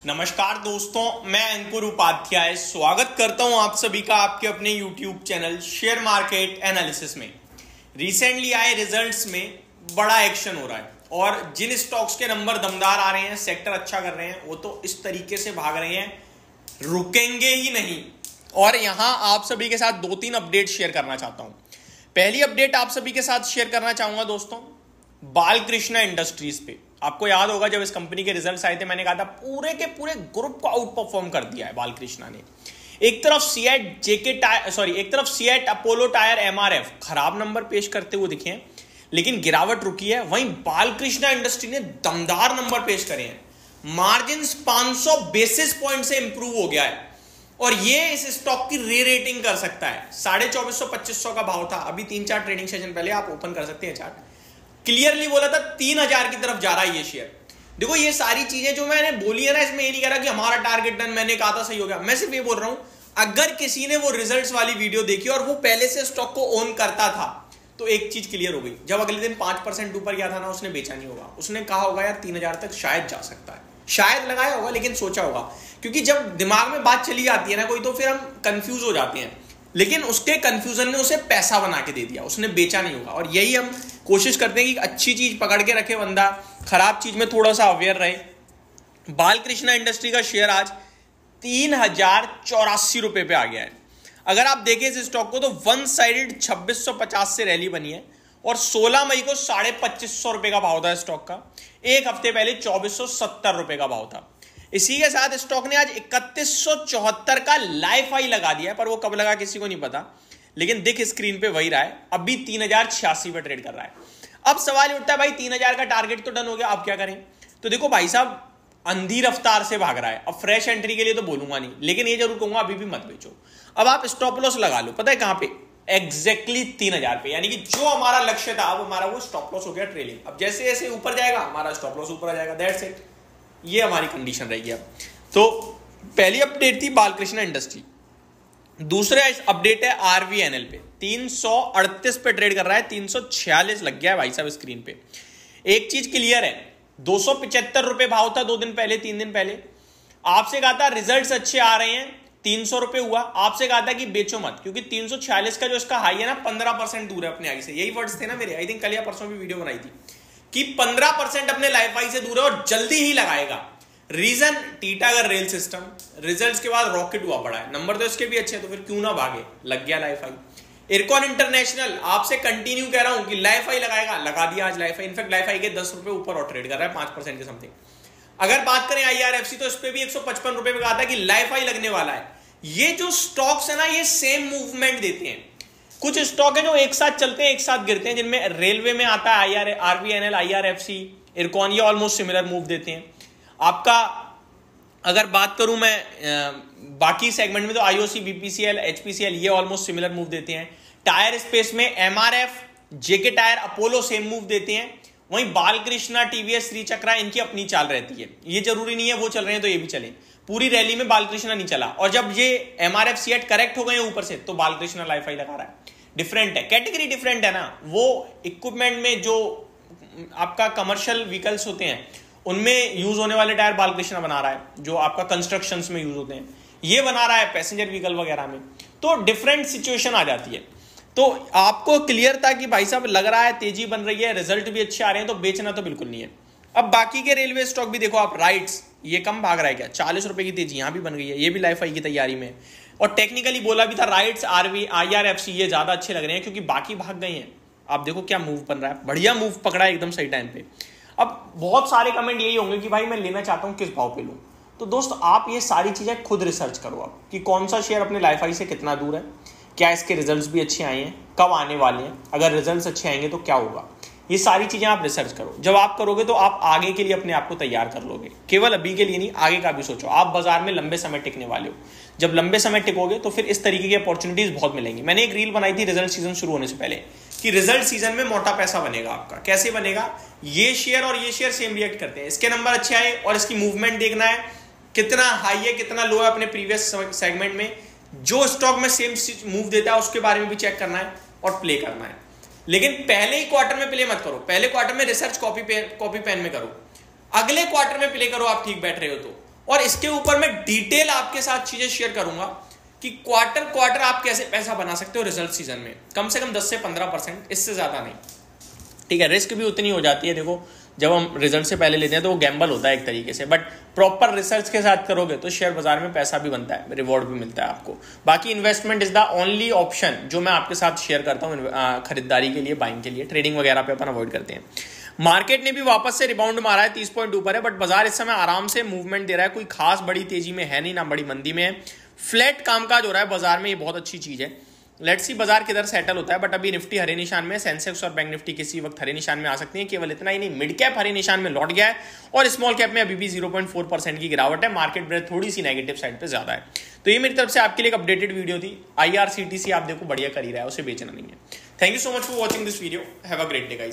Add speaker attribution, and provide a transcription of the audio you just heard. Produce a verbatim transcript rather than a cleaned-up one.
Speaker 1: नमस्कार दोस्तों, मैं अंकुर उपाध्याय स्वागत करता हूं आप सभी का आपके अपने YouTube channel share market analysis में। रिसेंटली आए रिजल्ट्स में बड़ा एक्शन हो रहा है और जिन स्टॉक्स के नंबर दमदार आ रहे हैं, सेक्टर अच्छा कर रहे हैं, वो तो इस तरीके से भाग रहे हैं, रुकेंगे ही नहीं। और यहां आप सभी के साथ दो तीन अपडेट शेयर करना चाहता हूं। पहली अपडेट आप सभी के साथ शेयर करना चाहूंगा दोस्तों, बालकृष्णा इंडस्ट्रीज पे। आपको याद होगा जब इस कंपनी के रिजल्ट्स आए थे, मैंने कहा था पूरे के पूरे ग्रुप को आउट परफॉर्म कर दिया है बालकृष्णा ने। एक तरफ सीएट जेके टायर सॉरी एक तरफ सीएट अपोलो टायर एमआरएफ खराब नंबर पेश करते हुए दिखे हैं, लेकिन गिरावट रुकी है। वहीं बालकृष्णा इंडस्ट्री ने दमदार नंबर पेश करे हैं, मार्जिन पाँच सौ बेसिस पॉइंट से इंप्रूव हो गया है और ये इस स्टॉक की रे रेटिंग कर सकता है। साढ़े चौबीस सौ पच्चीस सौ का भाव था, अभी तीन चार ट्रेडिंग सेशन पहले आप ओपन कर सकते हैं चार्ट। क्लियरली बोला था तीन हजार की तरफ जा रहा है ये शेयर। देखो ये सारी चीजें जो मैंने बोली है ना, इसमें ये नहीं कह रहा कि हमारा टारगेट डन, मैंने कहा था सही हो गया। मैं सिर्फ ये बोल रहा हूं, अगर किसी ने वो रिजल्ट्स वाली वीडियो देखी और वो पहले से स्टॉक को ओन करता था तो एक चीज क्लियर हो गई, जब अगले दिन पांच परसेंट ऊपर गया था ना, उसने बेचा नहीं होगा। उसने कहा होगा यार तीन हजार तक शायद जा सकता है, शायद लगाया होगा लेकिन सोचा होगा, क्योंकि जब दिमाग में बात चली जाती है ना कोई, तो फिर हम कंफ्यूज हो जाते हैं। लेकिन उसके कंफ्यूजन ने उसे पैसा बना के दे दिया, उसने बेचा नहीं होगा। और यही हम कोशिश करते हैं कि अच्छी चीज पकड़ के रखे बंदा, खराब चीज में थोड़ा सा अवेयर रहे। बालकृष्णा इंडस्ट्री का शेयर आज तीन हजार चौरासी रुपए पे आ गया है। अगर आप देखें इस स्टॉक को तो वन साइडेड छब्बीस सौ पचास से रैली बनी है और सोलह मई को साढ़े पच्चीस सौ रुपए का भाव था स्टॉक का। एक हफ्ते पहले चौबीस सौ सत्तर रुपए का भाव था। इसी के साथ स्टॉक ने आज इकतीस सौ चौहत्तर का लाइफ हाई लगा दिया है, पर वो कब लगा किसी को नहीं पता, लेकिन दिख स्क्रीन पे वही रहा है। अभी तीन हजार छियासी पे ट्रेड कर रहा है। अब सवाल उठता है भाई तीन हजार का टारगेट तो डन हो गया, अब क्या करें? तो देखो भाई साहब, अंधी रफ्तार से भाग रहा है। अब फ्रेश एंट्री के लिए तो बोलूंगा नहीं, लेकिन ये जरूर कहूंगा अभी भी मत बेचो। अब आप स्टॉप लॉस लगा लो, पता है कहां पे? एग्जैक्टली तीन हजार पे, यानी कि जो हमारा लक्ष्य था अब हमारा वो स्टॉप लॉस हो गया ट्रेलिंग। अब जैसे जैसे ऊपर जाएगा हमारा स्टॉप लॉस ऊपर आ जाएगा, दैट्स इट। ये हमारी कंडीशन रहेगी। अब तो पहली अपडेट थी बालकृष्णा इंडस्ट्री। दूसरा अपडेट है आरवीएनएल पे, तीन सौ अड़तीस पे ट्रेड कर रहा है, तीन सौ छियालीस लग गया है भाई साहब स्क्रीन पे। एक चीज क्लियर है, दो सौ पिचहत्तर रुपए भाव था दो दिन पहले, तीन दिन पहले। आपसे कहा था रिजल्ट्स अच्छे आ रहे हैं, तीन सौ रुपए हुआ। आपसे कहा था कि बेचो मत, क्योंकि तीन सौ छियालीस का जो इसका हाई है ना, पंद्रह परसेंट दूर है अपने हाई से। यही वर्ड्स थे ना मेरे, आई थिंक कल या परसों भी वीडियो बनाई थी कि पंद्रह परसेंट अपने लाइफ हाई से दूर है और जल्दी ही लगाएगा। Reason, Titagarh rail system results के बाद रॉकेट हुआ पड़ा है, नंबर तो इसके भी अच्छे, तो फिर क्यों ना भागे, लग गया लाइफ हाई। इरकॉन इंटरनेशनल आपसे कंटिन्यू कह रहा हूं कि लाइफ हाई लगाएगा, लगा दिया आज life high. In fact life high के दस रुपए ऊपर और ट्रेड कर रहा है, पांच परसेंट के समथिंग। अगर बात करें आईआरएफसी तो इस पे भी एक सौ पचपन रुपए पे कहा था कि लाइफ हाई लगने वाला है। ये जो स्टॉक्स है ना, ये सेम मूवमेंट देते हैं। कुछ स्टॉक है जो एक साथ चलते हैं एक साथ गिरते हैं, जिनमें रेलवे में आता है आईआर आरवीएनएल, आईआरएफसी, इरकॉन, ये ऑलमोस्ट सिमिलर मूव देते हैं। आपका अगर बात करूं मैं आ, बाकी सेगमेंट में तो आईओसी, बीपीसीएल, एचपीसीएल ये ऑलमोस्ट सिमिलर मूव देते हैं। टायर स्पेस में MRF, JK tyre, Apollo same move देते हैं। वहीं बालकृष्णा, टीवीएस, श्री चक्रा, इनकी अपनी चाल रहती है। ये जरूरी नहीं है वो चल रहे हैं तो ये भी चले। पूरी रैली में बालकृष्णा नहीं चला, और जब ये एमआरएफ सीएट करेक्ट हो गए ऊपर से तो बालकृष्णा लाइफ हाई लगा रहा है। डिफरेंट है, कैटेगरी डिफरेंट है ना। वो इक्विपमेंट में जो आपका कमर्शियल व्हीकल्स होते हैं उनमें यूज होने वाले टायर बालकृष्णा बना रहा है, जो आपका कंस्ट्रक्शंस में यूज होते हैं ये बना रहा है, पैसेंजर व्हीकल वगैरह में। तो डिफरेंट सिचुएशन आ जाती है। तो आपको क्लियर था कि भाई साहब लग रहा है तेजी बन रही है, रिजल्ट भी अच्छे आ रहे हैं, तो बेचना तो बिल्कुल नहीं है। अब बाकी के रेलवे स्टॉक भी देखो आप, राइट्स ये कम भाग रहा है क्या, चालीस रुपए की तेजी यहां भी बन गई है, ये भी लाइफ हाई की तैयारी में। और टेक्निकली बोला भी था राइट्स, आरवी, आईआरएफसी ये ज्यादा अच्छे लग रहे हैं क्योंकि बाकी भाग गए हैं। आप देखो क्या मूव बन रहा है, बढ़िया मूव पकड़ा है एकदम सही टाइम पे। अब बहुत सारे कमेंट यही होंगे कि भाई मैं लेना चाहता हूं, किस भाव पे लूं। तो दोस्त आप ये सारी चीजें खुद रिसर्च करो आप, कि कौन सा शेयर अपने लाइफ हाई से कितना दूर है, क्या इसके रिजल्ट्स भी अच्छे आए हैं, कब आने वाले हैं, अगर रिजल्ट्स अच्छे आएंगे तो क्या होगा। ये सारी चीजें आप रिसर्च करो। जब आप करोगे तो आप आगे के लिए अपने आप को तैयार कर लोगे, केवल अभी के लिए नहीं, आगे का भी सोचो। आप बाजार में लंबे समय टिकने वाले हो, जब लंबे समय टिकोगे तो फिर इस तरीके की अपॉर्चुनिटीज बहुत मिलेंगी। मैंने एक रील बनाई थी रिजल्ट सीजन शुरू होने से पहले कि रिजल्ट सीजन में मोटा पैसा बनेगा आपका। कैसे बनेगा? ये शेयर और ये शेयर सेम रिएक्ट करते हैं, इसके नंबर अच्छे आए और इसकी मूवमेंट देखना है, कितना हाई है कितना लो है अपने प्रीवियस सेगमेंट में। जो स्टॉक में सेम मूव देता है उसके बारे में भी चेक करना है और प्ले करना है। लेकिन पहले ही क्वार्टर में प्ले मत करो, पहले क्वार्टर में रिसर्च कॉपी पे कॉपी पेन में करो, अगले क्वार्टर में प्ले करो। आप ठीक बैठ रहे हो तो और इसके ऊपर मैं डिटेल आपके साथ चीजें शेयर करूंगा कि क्वार्टर क्वार्टर आप कैसे पैसा बना सकते हो रिजल्ट सीजन में, कम से कम दस से पंद्रह परसेंट, इससे ज्यादा नहीं। ठीक है, रिस्क भी उतनी हो जाती है। देखो जब हम रिजल्ट से पहले लेते हैं तो वो गैम्बल होता है एक तरीके से, बट प्रॉपर रिसर्च के साथ करोगे तो शेयर बाजार में पैसा भी बनता है, रिवॉर्ड भी मिलता है आपको। बाकी investment is the only option जो मैं आपके साथ शेयर करता हूँ खरीदारी के लिए, बाइंग के लिए। ट्रेडिंग वगैरह पे अपन अवॉइड करते हैं। मार्केट ने भी वापस से रिबाउंड मारा है, तीस पॉइंट ऊपर है, बट बाजार इस समय आराम से मूवमेंट दे रहा है, कोई खास बड़ी तेजी में है नहीं, ना बड़ी मंदी में है। फ्लैट कामकाज हो रहा है बाजार में, ये बहुत अच्छी चीज है। लेट्स सी बाजार किधर सेटल होता है, बट अभी निफ्टी हरे निशान में, सेंसेक्स और बैंक निफ्टी किसी वक्त हरे निशान में आ सकती है। केवल इतना ही नहीं, मिड कैप हरे निशान में लौट गया है और स्मॉल कैप में अभी भी ज़ीरो पॉइंट फोर परसेंट की गिरावट है। मार्केट ब्रेथ थोड़ी सी नेगेटिव साइड पे ज्यादा है। तो ये मेरी तरफ से आपके लिए एक अपडेटेड वीडियो थी। आईआरसीटीसी आप देखो बढ़िया कर ही रहा है, उसे बेचना नहीं है। Thank you so much for watching this video. Have a great day guys.